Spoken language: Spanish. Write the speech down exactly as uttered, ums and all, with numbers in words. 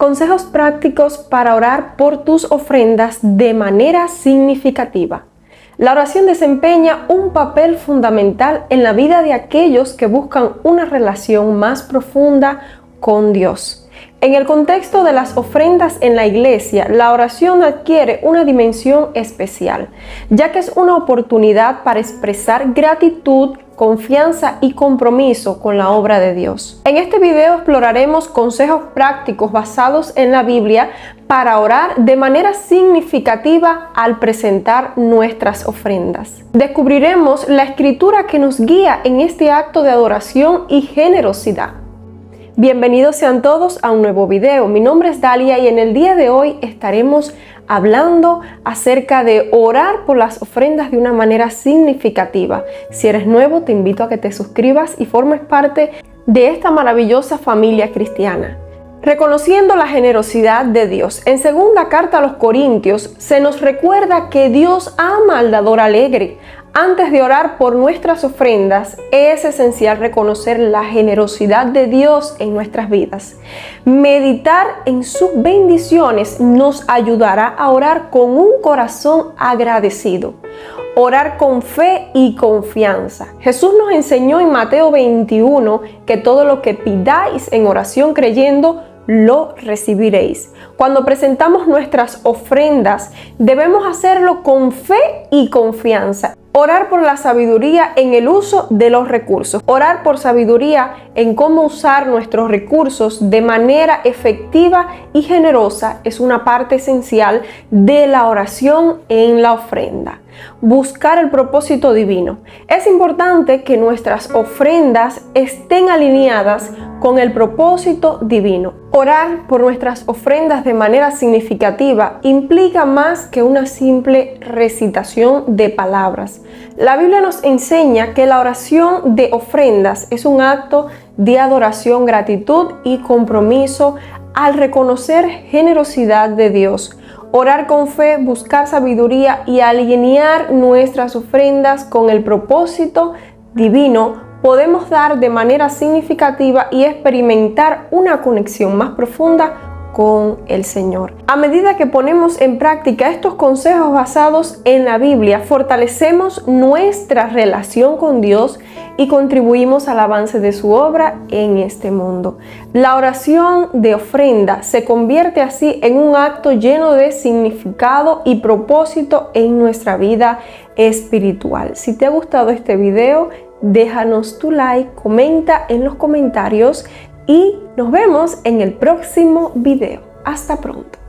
Consejos prácticos para orar por tus ofrendas de manera significativa. La oración desempeña un papel fundamental en la vida de aquellos que buscan una relación más profunda con Dios. En el contexto de las ofrendas en la iglesia, la oración adquiere una dimensión especial, ya que es una oportunidad para expresar gratitud, confianza y compromiso con la obra de Dios. En este video exploraremos consejos prácticos basados en la Biblia para orar de manera significativa al presentar nuestras ofrendas. Descubriremos la escritura que nos guía en este acto de adoración y generosidad. Bienvenidos sean todos a un nuevo video. Mi nombre es Dalia y en el día de hoy estaremos hablando acerca de orar por las ofrendas de una manera significativa. Si eres nuevo, te invito a que te suscribas y formes parte de esta maravillosa familia cristiana. Reconociendo la generosidad de Dios. En segunda carta a los Corintios se nos recuerda que Dios ama al dador alegre. Antes de orar por nuestras ofrendas, es esencial reconocer la generosidad de Dios en nuestras vidas. Meditar en sus bendiciones nos ayudará a orar con un corazón agradecido. Orar con fe y confianza. Jesús nos enseñó en Mateo veintiuno que todo lo que pidáis en oración creyendo, lo recibiréis. Cuando presentamos nuestras ofrendas, debemos hacerlo con fe y confianza. Orar por la sabiduría en el uso de los recursos. Orar por sabiduría en cómo usar nuestros recursos de manera efectiva y generosa es una parte esencial de la oración en la ofrenda. Buscar el propósito divino. Es importante que nuestras ofrendas estén alineadas con el propósito divino. Orar por nuestras ofrendas de manera significativa implica más que una simple recitación de palabras. La Biblia nos enseña que la oración de ofrendas es un acto de adoración, gratitud y compromiso al reconocer generosidad de Dios. Orar con fe, buscar sabiduría y alinear nuestras ofrendas con el propósito divino, podemos dar de manera significativa y experimentar una conexión más profunda con el Señor. A medida que ponemos en práctica estos consejos basados en la Biblia, fortalecemos nuestra relación con Dios y contribuimos al avance de su obra en este mundo. La oración de ofrenda se convierte así en un acto lleno de significado y propósito en nuestra vida espiritual. Si te ha gustado este video, déjanos tu like, comenta en los comentarios y nos vemos en el próximo video. Hasta pronto.